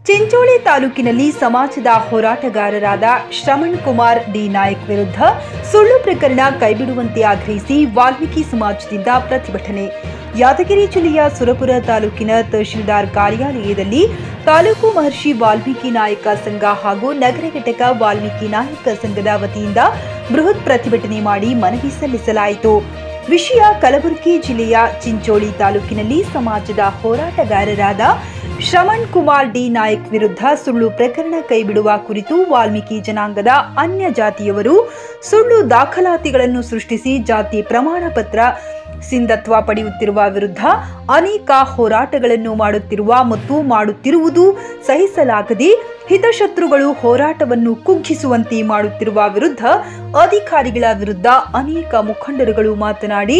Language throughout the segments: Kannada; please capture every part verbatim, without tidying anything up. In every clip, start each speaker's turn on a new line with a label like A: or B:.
A: ಚಿಂಚೋಳಿ ತಾಲೂಕಿನಲ್ಲಿ ಸಮಾಜದ ಹೋರಾಟಗಾರರಾದ ಶ್ರವಣ್ ಕುಮಾರ್ ಡಿ ನಾಯಕ್ ವಿರುದ್ಧ ಸುಳ್ಳು ಪ್ರಕರಣ ಕೈಬಿಡುವಂತೆ ಆಗ್ರಹಿಸಿ ವಾಲ್ಮೀಕಿ ಸಮಾಜದಿಂದ ಪ್ರತಿಭಟನೆ. ಯಾದಗಿರಿ ಜಿಲ್ಲೆಯ ಸುರಪುರ ತಾಲೂಕಿನ ತಹಶೀಲ್ದಾರ್ ಕಾರ್ಯಾಲಯದಲ್ಲಿ ತಾಲೂಕು ಮಹರ್ಷಿ ವಾಲ್ಮೀಕಿ ನಾಯಕ ಸಂಘ ಹಾಗೂ ನಗರ ಘಟಕ ವಾಲ್ಮೀಕಿ ನಾಯಕ ಸಂಘದ ವತಿಯಿಂದ ಬೃಹತ್ ಪ್ರತಿಭಟನೆ ಮಾಡಿ ಮನವಿ ಸಲ್ಲಿಸಲಾಯಿತು. ವಿಷಯ ಕಲಬುರಗಿ ಜಿಲ್ಲೆಯ ಚಿಂಚೋಳಿ ತಾಲೂಕಿನಲ್ಲಿ ಸಮಾಜದ ಹೋರಾಟಗಾರರಾದ ಶ್ರವಣ್ ಕುಮಾರ್ ಡಿ ನಾಯಕ್ ವಿರುದ್ಧ ಸುಳ್ಳು ಪ್ರಕರಣ ಕೈಬಿಡುವ ಕುರಿತು ವಾಲ್ಮೀಕಿ ಜನಾಂಗದ ಅನ್ಯ ಜಾತಿಯವರು ಸುಳ್ಳು ದಾಖಲಾತಿಗಳನ್ನು ಸೃಷ್ಟಿಸಿ ಜಾತಿ ಪ್ರಮಾಣ ಪತ್ರ ಸಿಂಧತ್ವ ಪಡೆಯುತ್ತಿರುವ ವಿರುದ್ಧ ಅನೇಕ ಹೋರಾಟಗಳನ್ನು ಮಾಡುತ್ತಿರುವ ಮತ್ತು ಮಾಡುತ್ತಿರುವುದು ಸಹಿಸಲಾಗದೆ ಹಿತಶತ್ರುಗಳು ಹೋರಾಟವನ್ನು ಕುಗ್ಗಿಸುವಂತೆ ಮಾಡುತ್ತಿರುವ ವಿರುದ್ಧ ಅಧಿಕಾರಿಗಳ ವಿರುದ್ಧ ಅನೇಕ ಮುಖಂಡರುಗಳು ಮಾತನಾಡಿ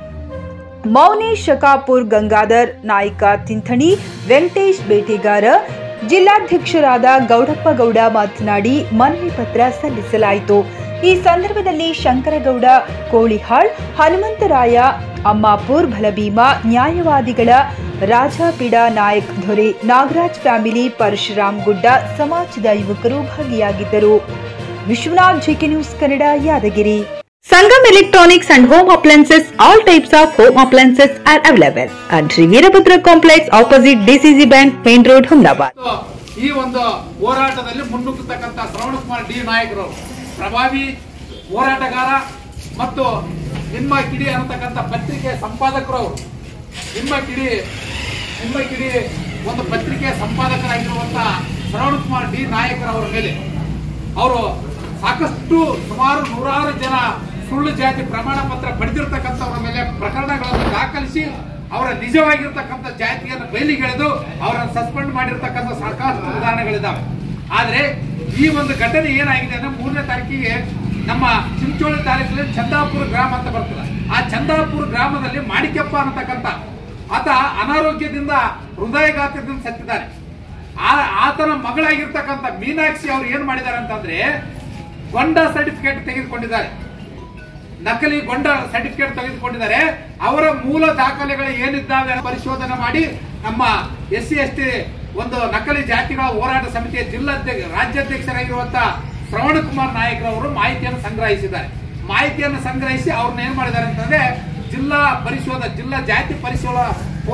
A: ಮೌನೇಶ್ ಶಕಾಪುರ್, ಗಂಗಾಧರ್ ನಾಯ್ಕ ತಿಂಥಣಿ, ವೆಂಕಟೇಶ್ ಬೇಟೆಗಾರ, ಜಿಲ್ಲಾಧ್ಯಕ್ಷರಾದ ಗೌಡಪ್ಪ ಗೌಡ ಮಾತನಾಡಿ ಮನವಿ ಪತ್ರ ಸಲ್ಲಿಸಲಾಯಿತು. ಈ ಸಂದರ್ಭದಲ್ಲಿ ಶಂಕರಗೌಡ ಕೋಳಿಹಾಳ್, ಹನುಮಂತರಾಯ ಅಮ್ಮಾಪುರ್, ಭಲಭೀಮ, ನ್ಯಾಯವಾದಿಗಳ ರಾಜಾಪಿಡ ನಾಯಕ್ ದೊರೆ, ನಾಗರಾಜ್ ಫ್ಯಾಮಿಲಿ, ಪರಶುರಾಮ್ ಗುಡ್ಡ ಸಮಾಜದ ಯುವಕರು ಭಾಗಿಯಾಗಿದ್ದರು. Vishwanath JK news Kannada, Yadagiri. Sangam Electronics and Home Appliances. All types of home appliances are available at Veerabhadra Complex opposite D C C Bank, Main Road, Humnabad.
B: ಈ ಒಂದು ಹೋರಾಟದಲ್ಲಿ ಮುನ್ನುಗ್ಗತಕ್ಕಂತ ಶ್ರವಣ್ ಕುಮಾರ್ ಡಿ ನಾಯಕರು ಪ್ರಭಾವಿ ಹೋರಾಟಗಾರ ಮತ್ತು ನಿಮ್ಮ ಕಿಡಿ ಅನ್ನತಕ್ಕಂತ ಪತ್ರಿಕೆ ಸಂಪಾದಕರು. ನಿಮ್ಮ ಕಿಡಿ ನಿಮ್ಮ ಕಿಡಿ ಒಂದು ಪತ್ರಿಕೆ ಸಂಪಾದಕರಾಗಿರುವಂತಹ ಶ್ರವಣ್ ಕುಮಾರ್ ಡಿ ನಾಯಕರವರ ಮೇಲೆ ಅವರು ಸಾಕಷ್ಟು ಸುಮಾರು ನೂರಾರು ಜನ ಸುಳ್ಳು ಜಾತಿ ಪ್ರಮಾಣ ಪತ್ರ ಪಡೆದಿರತಕ್ಕಂಥವರ ಮೇಲೆ ಪ್ರಕರಣಗಳನ್ನು ದಾಖಲಿಸಿ ಅವರ ನಿಜವಾಗಿರ್ತಕ್ಕಂಥ ಜಾತಿಯನ್ನು ಬಯಲಿಗೆಳೆದು ಅವರನ್ನು ಸಸ್ಪೆಂಡ್ ಮಾಡಿರ್ತಕ್ಕಂಥ ಸಾಕಷ್ಟು ಉದಾಹರಣೆಗಳಿದ್ದಾವೆ. ಆದ್ರೆ ಈ ಒಂದು ಘಟನೆ ಏನಾಗಿದೆ ಅಂದ್ರೆ ಮೂರನೇ ತಾರೀಕಿಗೆ ನಮ್ಮ ಚಿಂಚೋಳಿ ತಾಲೂಕಿನಲ್ಲಿ ಚಂದಾಪುರ ಗ್ರಾಮ ಅಂತ ಬರ್ತದೆ. ಆ ಚಂದಾಪುರ ಗ್ರಾಮದಲ್ಲಿ ಮಾಣಿಕ್ಯಪ್ಪ ಅನ್ನತಕ್ಕಂಥ ಆತ ಅನಾರೋಗ್ಯದಿಂದ ಹೃದಯಘಾತದಿಂದ ಸತ್ತಿದ್ದಾರೆ. ಆ ಆತನ ಮಗಳಾಗಿರ್ತಕ್ಕಂಥ ಮೀನಾಕ್ಷಿ ಅವರು ಏನ್ ಮಾಡಿದ್ದಾರೆ ಅಂತಂದ್ರೆ ಗೊಂಡ ಸರ್ಟಿಫಿಕೇಟ್ ತೆಗೆದುಕೊಂಡಿದ್ದಾರೆ, ನಕಲಿ ಗೊಂಡ ಸರ್ಟಿಫಿಕೇಟ್ ತೆಗೆದುಕೊಂಡಿದ್ದಾರೆ. ಅವರ ಮೂಲ ದಾಖಲೆಗಳು ಏನಿದ್ದಾವೆ ಪರಿಶೋಧನೆ ಮಾಡಿ ನಮ್ಮ ಎಸ್ ಸಿ ಎಸ್ ಟಿ ಒಂದು ನಕಲಿ ಜಾತಿಗಳ ಹೋರಾಟ ಸಮಿತಿಯ ಜಿಲ್ಲಾಧ್ಯಕ್ಷ ರಾಜ್ಯಾಧ್ಯಕ್ಷರಾಗಿರುವಂತಹ ಶ್ರವಣ್ ಕುಮಾರ್ ನಾಯಕರವರು ಮಾಹಿತಿಯನ್ನು ಸಂಗ್ರಹಿಸಿದ್ದಾರೆ. ಮಾಹಿತಿಯನ್ನು ಸಂಗ್ರಹಿಸಿ ಅವ್ರನ್ನ ಏನ್ ಮಾಡಿದ್ದಾರೆ ಅಂತಂದ್ರೆ ಜಿಲ್ಲಾ ಪರಿಶೋಧ ಜಿಲ್ಲಾ ಜಾತಿ ಪರಿಶೋಧನಾ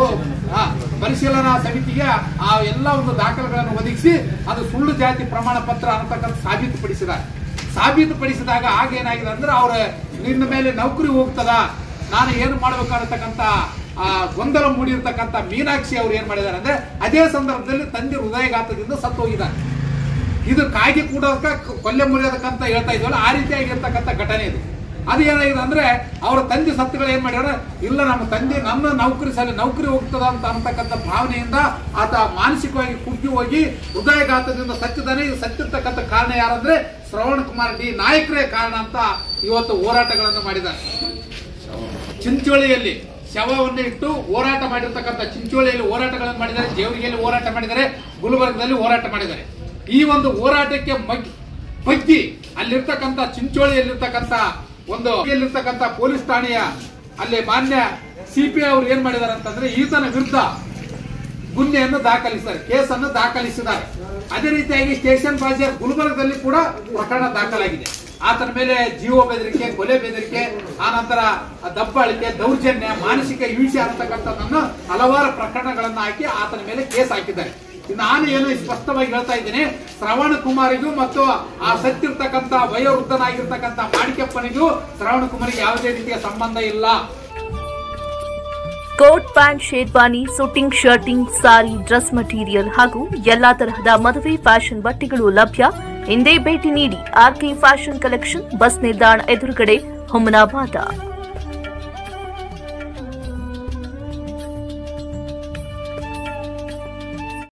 B: ಪರಿಶೀಲನಾ ಸಮಿತಿಗೆ ಆ ಎಲ್ಲ ಒಂದು ದಾಖಲೆಗಳನ್ನು ಒದಗಿಸಿ ಅದು ಸುಳ್ಳು ಜಾತಿ ಪ್ರಮಾಣ ಪತ್ರ ಅನ್ನತಕ್ಕಂಥ ಸಾಬೀತುಪಡಿಸಿದ್ದಾರೆ. ಸಾಬೀತುಪಡಿಸಿದಾಗ ಆಗ ಏನಾಗಿದೆ ಅಂದ್ರೆ ಅವ್ರ ನಿನ್ನ ಮೇಲೆ ನೌಕರಿ ಹೋಗ್ತದ, ನಾನು ಏನು ಮಾಡ್ಬೇಕನ್ನತಕ್ಕಂಥ ಗೊಂದಲ ಮೂಡಿರ್ತಕ್ಕಂಥ ಮೀನಾಕ್ಷಿ ಅವ್ರು ಏನ್ ಮಾಡಿದ್ದಾರೆ ಅಂದ್ರೆ ಅದೇ ಸಂದರ್ಭದಲ್ಲಿ ತಂದೆ ಹೃದಯಘಾತದಿಂದ ಸತ್ತು ಹೋಗಿದ್ದಾರೆ. ಇದು ಕಾಗಿ ಕೂಡೋದಕ್ಕ ಕೊಲ್ಲೆ ಮುರಿಯೋದಕ್ಕಂತ ಹೇಳ್ತಾ ಇದ್ವಲ್ಲ, ಆ ರೀತಿಯಾಗಿರ್ತಕ್ಕಂಥ ಘಟನೆ ಇದು. ಅದು ಏನಾಗಿದೆ ಅಂದ್ರೆ ಅವರ ತಂದೆ ಸತ್ತುಗಳು ಏನ್ ಮಾಡ್ಯಾರ, ಇಲ್ಲ ನಮ್ಮ ತಂದೆ ನನ್ನ ನೌಕರಿ ಸಲ ನೌಕರಿ ಹೋಗ್ತದ ಅಂತ ಅಂತಕ್ಕಂಥ ಭಾವನೆಯಿಂದ ಆತ ಮಾನಸಿಕವಾಗಿ ಕುಗ್ಗಿ ಹೋಗಿ ಹೃದಯಘಾತದಿಂದ ಸತ್ತಿದ್ದಾನೆ. ಇದು ಸತ್ತಿರ್ತಕ್ಕಂಥ ಕಾರಣ ಯಾರಂದ್ರೆ ಶ್ರವಣ್ ಕುಮಾರ್ ಡಿ ನಾಯಕರೇ ಕಾರಣ ಅಂತ ಇವತ್ತು ಹೋರಾಟಗಳನ್ನು ಮಾಡಿದ್ದಾರೆ. ಚಿಂಚೋಳಿಯಲ್ಲಿ ಶವವನ್ನು ಇಟ್ಟು ಹೋರಾಟ ಮಾಡಿರ್ತಕ್ಕಂಥ ಚಿಂಚೋಳಿಯಲ್ಲಿ ಹೋರಾಟಗಳನ್ನು ಮಾಡಿದ್ದಾರೆ, ಜೇವರಿಗೆಯಲ್ಲಿ ಹೋರಾಟ ಮಾಡಿದ್ದಾರೆ, ಗುಲ್ಬರ್ಗದಲ್ಲಿ ಹೋರಾಟ ಮಾಡಿದ್ದಾರೆ. ಈ ಒಂದು ಹೋರಾಟಕ್ಕೆ ಬಗ್ಗಿ ಅಲ್ಲಿರ್ತಕ್ಕಂಥ ಚಿಂಚೋಳಿಯಲ್ಲಿರ್ತಕ್ಕಂಥ ಒಂದು ಇರ್ತಕ್ಕಂಥ ಪೊಲೀಸ್ ಠಾಣೆಯ ಅಲ್ಲಿ ಮಾನ್ಯ ಸಿಪಿಐ ಅವರು ಏನ್ ಮಾಡಿದ್ದಾರೆ ಅಂತಂದ್ರೆ ಈತನ ವಿರುದ್ಧ ಗುನ್ನೆಯನ್ನು ದಾಖಲಿಸಿದ್ದಾರೆ, ಕೇಸನ್ನು ದಾಖಲಿಸಿದ್ದಾರೆ. ಅದೇ ರೀತಿಯಾಗಿ ಸ್ಟೇಷನ್ ಬಾಜಾರ್ ಗುಲ್ಬರ್ಗದಲ್ಲಿ ಕೂಡ ಪ್ರಕರಣ ದಾಖಲಾಗಿದೆ. ಆತನ ಮೇಲೆ ಜೀವ ಬೆದರಿಕೆ, ಕೊಲೆ ಬೆದರಿಕೆ, ಆನಂತರ ದಬ್ಬಾಳಿಕೆ, ದೌರ್ಜನ್ಯ, ಮಾನಸಿಕ ಹಿಂಸೆ ಅಂತಕ್ಕಂಥದ್ದನ್ನು ಹಲವಾರು ಪ್ರಕರಣಗಳನ್ನು ಹಾಕಿ ಆತನ ಮೇಲೆ ಕೇಸ್ ಹಾಕಿದ್ದಾರೆ. ನಾನು ಏನು ಸ್ಪಷ್ಟವಾಗಿ ಹೇಳ್ತಾ ಇದ್ದೀನಿ, ಶ್ರವಣ್ ಕುಮಾರಿಗೂ ಮತ್ತು ಆ ಸತ್ತಿರ್ತಕ್ಕಂಥ ವಯೋವೃದ್ಧನಾಗಿರ್ತಕ್ಕಂಥ ಮಾಣಿಕ್ಯಪ್ಪನಿಗೂ ಶ್ರವಣ್ ಕುಮಾರಿಗೆ ಯಾವುದೇ ರೀತಿಯ ಸಂಬಂಧ ಇಲ್ಲ.
C: Coat pant, sherwani, suiting, shirting, sari, dress material ಹಾಗೂ ಎಲ್ಲಾ ತರಹದ ಮದುವೆ ಫ್ಯಾಷನ್ ಬಟ್ಟೆಗಳು ಲಭ್ಯ. ಹಿಂದೆ ಭೇಟಿ ನೀಡಿ ಆರ್ಕೆ ಫ್ಯಾಷನ್ ಕಲೆಕ್ಷನ್, ಬಸ್ ನಿಲ್ದಾಣ ಎದುರುಗಡೆ, ಹುಮನಾಬಾದ.